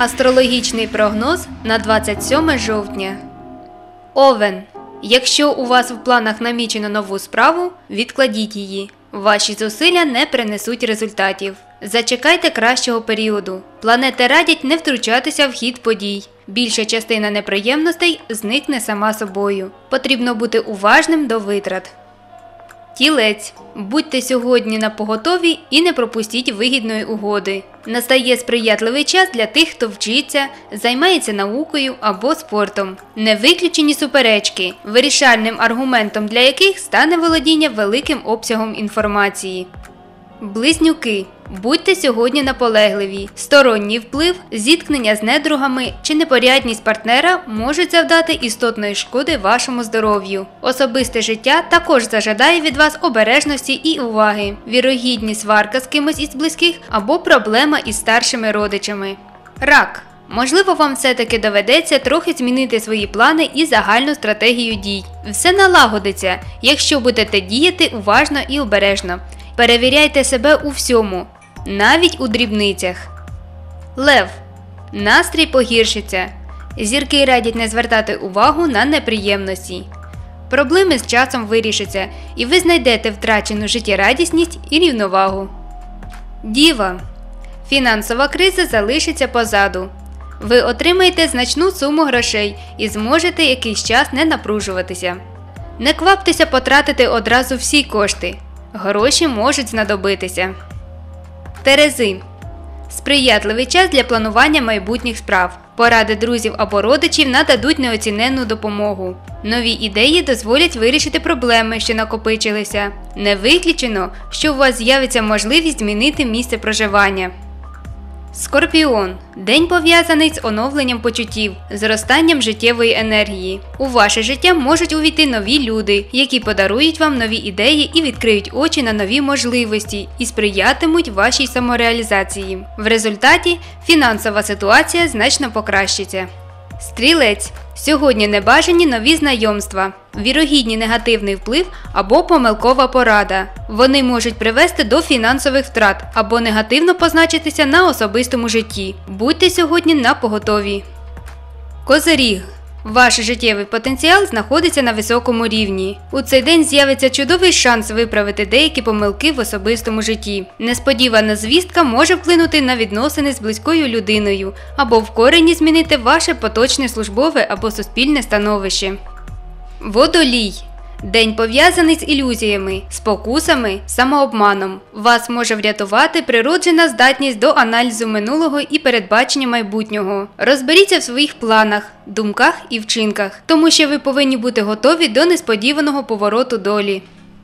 Астрологічний прогноз на 27 жовтня. Овен. Якщо у вас в планах намічено нову справу, відкладіть її. Ваші зусилля не принесуть результатів. Зачекайте кращого періоду. Планети радять не втручатися в хід подій. Більша частина неприємностей зникне сама собою. Потрібно бути уважним до витрат. Тілець. Будьте сьогодні напоготові і не пропустіть вигідної угоди. Настає сприятливий час для тих, хто вчиться, займається наукою або спортом. Не виключені суперечки, вирішальним аргументом для яких стане володіння великим обсягом інформації. Близнюки. Будьте сьогодні наполегливі. Сторонній вплив, зіткнення з недругами чи непорядність партнера можуть завдати істотної шкоди вашому здоров'ю. Особисте життя також зажадає від вас обережності і уваги. Вірогідні сварка з кимось із близьких або проблема із старшими родичами. Рак. Можливо, вам все-таки доведеться трохи змінити свої плани і загальну стратегію дій. Все налагодиться, якщо будете діяти уважно і обережно. Перевіряйте себе у всьому, навіть у дрібницях. Лев. Настрій погіршиться. Зірки радять не звертати увагу на неприємності. Проблеми з часом вирішаться, і ви знайдете втрачену життєрадісність і рівновагу. Діва. Фінансова криза залишиться позаду. Ви отримаєте значну суму грошей і зможете якийсь час не напружуватися. Не кваптеся потратити одразу всі кошти. Гроші можуть знадобитися. Терези. Сприятливий час для планування майбутніх справ. Поради друзів або родичів нададуть неоціненну допомогу. Нові ідеї дозволять вирішити проблеми, що накопичилися. Не виключено, що у вас з'явиться можливість змінити місце проживання. Скорпіон. День пов'язаний з оновленням почуттів, зростанням життєвої енергії. У ваше життя можуть увійти нові люди, які подарують вам нові ідеї і відкриють очі на нові можливості і сприятимуть вашій самореалізації. В результаті фінансова ситуація значно покращиться. Стрілець. Сьогодні небажані нові знайомства, вірогідний негативний вплив або помилкова порада. Вони можуть привести до фінансових втрат або негативно позначитися на особистому житті. Будьте сьогодні напоготові. Козиріг. Ваш життєвий потенціал знаходиться на високому рівні. У цей день з'явиться чудовий шанс виправити деякі помилки в особистому житті. Несподівана звістка може вплинути на відносини з близькою людиною або в корені змінити ваше поточне службове або суспільне становище. Водолій. День пов'язаний з ілюзіями, спокусами, самообманом. Вас може врятувати природжена здатність до аналізу минулого і передбачення майбутнього. Розберіться в своїх планах, думках і вчинках, тому що ви повинні бути готові до несподіваного повороту долі.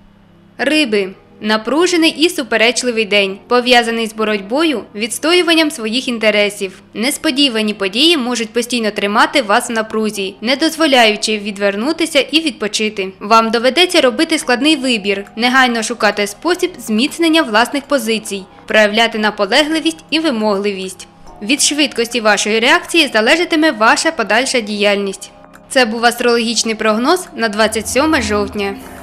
Риби. Напружений і суперечливий день, пов'язаний з боротьбою, відстоюванням своїх інтересів. Несподівані події можуть постійно тримати вас в напрузі, не дозволяючи відвернутися і відпочити. Вам доведеться робити складний вибір, негайно шукати спосіб зміцнення власних позицій, проявляти наполегливість і вимогливість. Від швидкості вашої реакції залежатиме ваша подальша діяльність. Це був астрологічний прогноз на 27 жовтня.